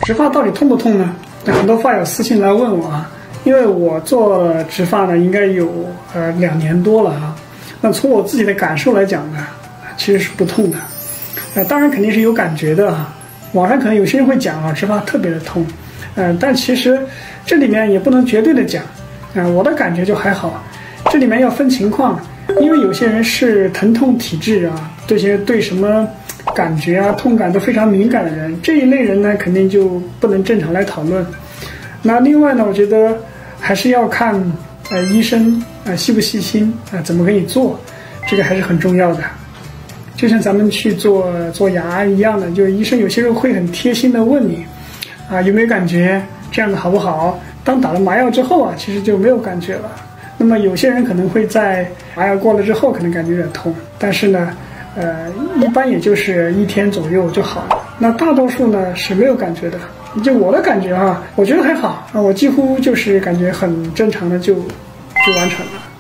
植发到底痛不痛呢？很多发友私信来问我啊，因为我做植发呢，应该有2年多了啊。那从我自己的感受来讲呢，其实是不痛的。当然肯定是有感觉的啊。网上可能有些人会讲啊，植发特别的痛，但其实这里面也不能绝对的讲。我的感觉就还好，这里面要分情况，因为有些人是疼痛体质啊，对什么感觉啊、痛感都非常敏感的人，这一类人呢，肯定就不能正常来讨论。那另外呢，我觉得还是要看医生细不细心怎么给你做，这个还是很重要的。就像咱们去做牙一样的，就医生有些时候会很贴心的问你有没有感觉，这样的好不好？当打了麻药之后啊，其实就没有感觉了。那么有些人可能会在麻药过了之后，可能感觉有点痛，但是呢，一般也就是1天左右就好了。那大多数呢是没有感觉的。就我的感觉我觉得还好我几乎就是感觉很正常的就完成了。